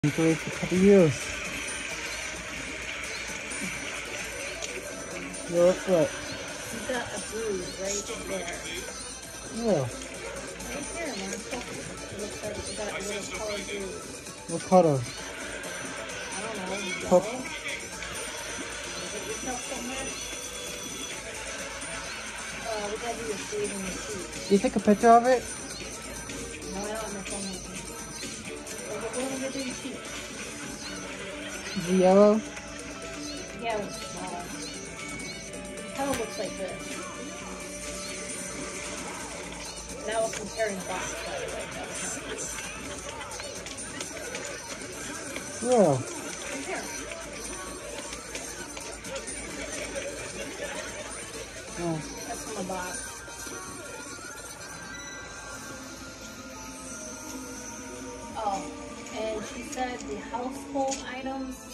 For a couple years. Your foot. You got a bruise right there. Yeah. Right there, man. It looks like you got a little color bruise. What color? I don't know. Yellow? Purple. Get yourself somewhere. We gotta do your shaving your teeth. Did you take a picture of it? No, I don't have my phone with me. We're going to do your teeth. Is it yellow? Yeah, it was small. It kind of looks like this. That was comparing box, by the way. That was not good. Yeah. Compare. Oh. That's from the box. Oh, and she said the household items